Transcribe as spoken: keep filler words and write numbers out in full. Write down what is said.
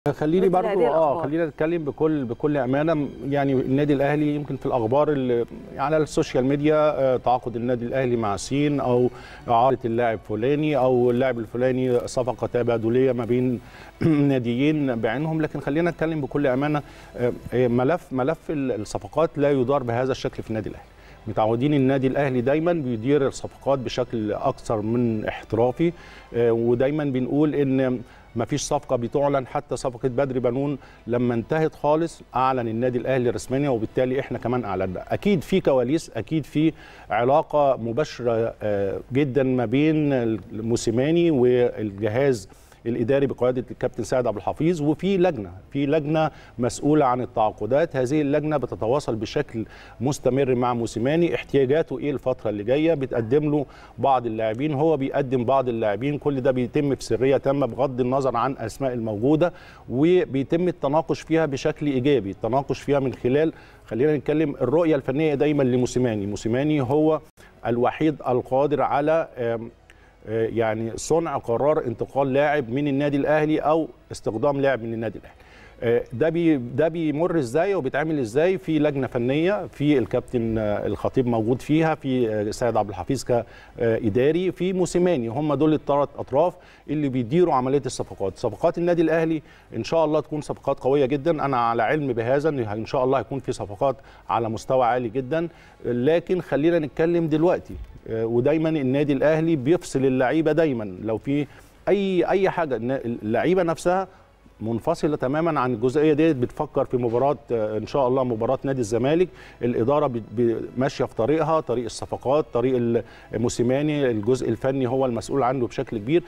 خليني برضو اه خلينا نتكلم بكل بكل امانه. يعني النادي الاهلي يمكن في الاخبار اللي على السوشيال ميديا تعاقد النادي الاهلي مع سين او اعاره اللاعب فلاني او اللاعب الفلاني، صفقه تبادليه ما بين ناديين بعينهم. لكن خلينا نتكلم بكل امانه، ملف ملف الصفقات لا يدار بهذا الشكل في النادي الاهلي. متعودين النادي الاهلي دايما بيدير الصفقات بشكل اكثر من احترافي، ودايما بنقول ان ما فيش صفقه بتعلن. حتى صفقه بدر بنون لما انتهت خالص اعلن النادي الاهلي رسميا، وبالتالي احنا كمان اعلنا. اكيد في كواليس، اكيد في علاقه مباشره جدا ما بين موسيماني والجهاز الاداري بقياده الكابتن سيد عبد الحفيظ، وفي لجنه في لجنه مسؤوله عن التعاقدات. هذه اللجنه بتتواصل بشكل مستمر مع موسيماني، احتياجاته ايه الفتره اللي جايه، بتقدم له بعض اللاعبين، هو بيقدم بعض اللاعبين. كل ده بيتم في سريه تامه بغض النظر عن الاسماء الموجوده، وبيتم التناقش فيها بشكل ايجابي. التناقش فيها من خلال، خلينا نتكلم، الرؤيه الفنيه دايما لموسيماني. موسيماني هو الوحيد القادر على يعني صنع قرار انتقال لاعب من النادي الاهلي او استخدام لاعب من النادي الاهلي. ده بي ده بيمر ازاي وبيتعمل ازاي؟ في لجنه فنيه، في الكابتن الخطيب موجود فيها، في سيد عبد الحفيظ كاداري، في موسيماني. هم دول الثلاث اطراف اللي بيديروا عمليه الصفقات. صفقات النادي الاهلي ان شاء الله تكون صفقات قويه جدا. انا على علم بهذا، ان ان شاء الله هيكون في صفقات على مستوى عالي جدا. لكن خلينا نتكلم دلوقتي، ودايما النادي الاهلي بيفصل اللعيبه دايما لو في اي اي حاجه. اللعيبه نفسها منفصله تماما عن الجزئيه ديت، بتفكر في مباراه ان شاء الله مباراه نادي الزمالك. الاداره ماشيه في طريقها، طريق الصفقات، طريق موسيماني، الجزء الفني هو المسؤول عنه بشكل كبير.